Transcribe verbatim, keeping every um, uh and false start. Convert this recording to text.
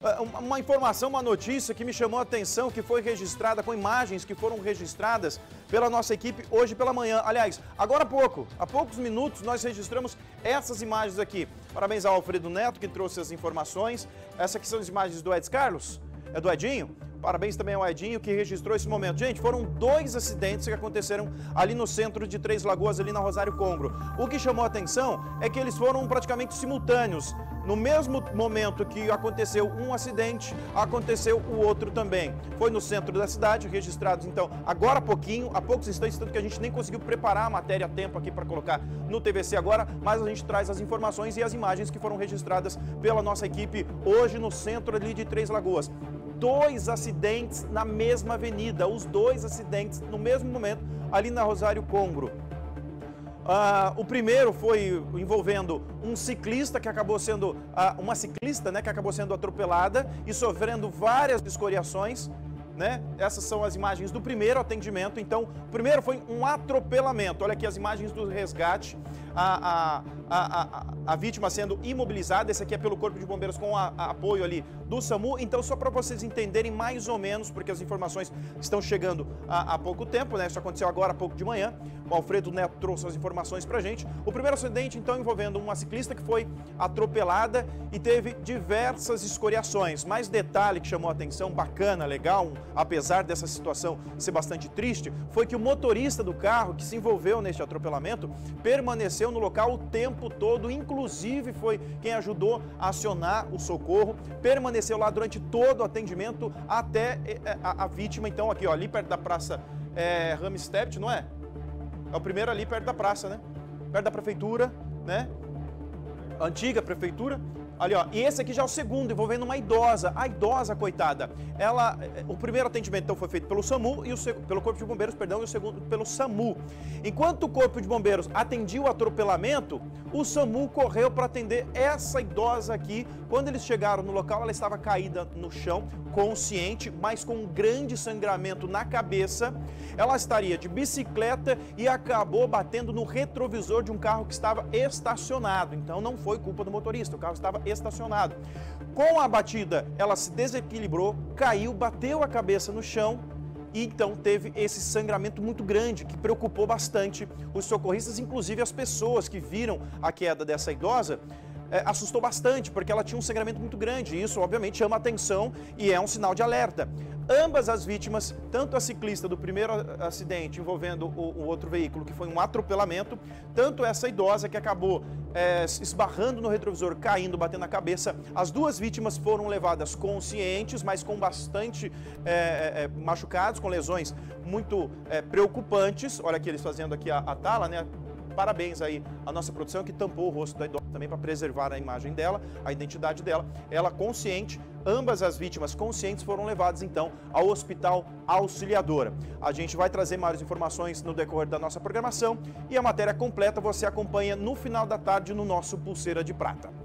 uma informação, uma notícia que me chamou a atenção, que foi registrada com imagens que foram registradas pela nossa equipe hoje pela manhã. Aliás, agora há pouco, há poucos minutos, nós registramos essas imagens aqui. Parabéns ao Alfredo Neto, que trouxe as informações. Essas aqui são as imagens do Eds Carlos, é do Edinho. Parabéns também ao Edinho, que registrou esse momento. Gente, foram dois acidentes que aconteceram ali no centro de Três Lagoas, ali na Rosário Congro. O que chamou a atenção é que eles foram praticamente simultâneos. No mesmo momento que aconteceu um acidente, aconteceu o outro também. Foi no centro da cidade, registrados então agora há pouquinho, há poucos instantes, tanto que a gente nem conseguiu preparar a matéria a tempo aqui para colocar no T V C agora, mas a gente traz as informações e as imagens que foram registradas pela nossa equipe hoje no centro ali de Três Lagoas. Dois acidentes na mesma avenida, os dois acidentes no mesmo momento ali na Rosário Congro. Uh, o primeiro foi envolvendo um ciclista que acabou sendo, uh, uma ciclista, né, que acabou sendo atropelada e sofrendo várias escoriações, né? Essas são as imagens do primeiro atendimento. Então, o primeiro foi um atropelamento. Olha aqui as imagens do resgate, a, a, a, a, a vítima sendo imobilizada. Esse aqui é pelo Corpo de Bombeiros com a, a apoio ali do SAMU. Então, só para vocês entenderem mais ou menos, porque as informações estão chegando há, há pouco tempo, né? Isso aconteceu agora há pouco de manhã. O Alfredo Neto trouxe as informações pra gente. O primeiro acidente, então, envolvendo uma ciclista que foi atropelada e teve diversas escoriações. Mais detalhe que chamou a atenção, bacana, legal, apesar dessa situação ser bastante triste, foi que o motorista do carro que se envolveu neste atropelamento permaneceu no local o tempo todo, inclusive foi quem ajudou a acionar o socorro, permaneceu lá durante todo o atendimento até a, a vítima, então, aqui, ó, ali perto da praça é, Ramstedt, não é? É o primeiro ali perto da praça, né? Perto da prefeitura, né? Antiga prefeitura. Ali, ó, e esse aqui já é o segundo, envolvendo uma idosa. A idosa, coitada, ela, o primeiro atendimento então foi feito pelo SAMU e o pelo Corpo de Bombeiros, perdão, e o segundo pelo SAMU. Enquanto o Corpo de Bombeiros atendia o atropelamento, o SAMU correu para atender essa idosa aqui. Quando eles chegaram no local, ela estava caída no chão, consciente, mas com um grande sangramento na cabeça. Ela estaria de bicicleta e acabou batendo no retrovisor de um carro que estava estacionado. Então não foi culpa do motorista, o carro estava estacionado. Com a batida, ela se desequilibrou, caiu, bateu a cabeça no chão e então teve esse sangramento muito grande que preocupou bastante os socorristas, inclusive as pessoas que viram a queda dessa idosa. É, assustou bastante, porque ela tinha um sangramento muito grande, e isso obviamente chama atenção e é um sinal de alerta. Ambas as vítimas, tanto a ciclista do primeiro acidente envolvendo o, o outro veículo, que foi um atropelamento, tanto essa idosa que acabou é, esbarrando no retrovisor, caindo, batendo na cabeça, as duas vítimas foram levadas conscientes, mas com bastante é, é, machucados, com lesões muito é, preocupantes. Olha aqui eles fazendo aqui a, a tala, né? Parabéns aí à nossa produção que tampou o rosto da idosa também para preservar a imagem dela, a identidade dela. Ela consciente, ambas as vítimas conscientes foram levadas então ao Hospital Auxiliadora. A gente vai trazer mais informações no decorrer da nossa programação e a matéria completa você acompanha no final da tarde no nosso Pulseira de Prata.